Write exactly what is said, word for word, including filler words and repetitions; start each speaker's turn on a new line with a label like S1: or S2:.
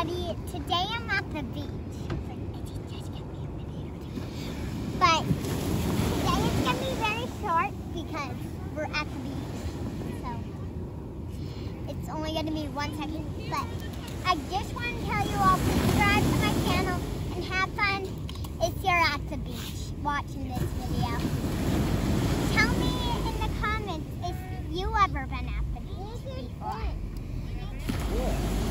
S1: everybody. Today I'm at the beach. But today it's going to be very short because we're at the beach. So it's only going to be one second. But I just want to tell you all, subscribe to my channel and have fun if you're at the beach watching this video. Tell me in the comments if you ever been at the beach before.
S2: Yeah.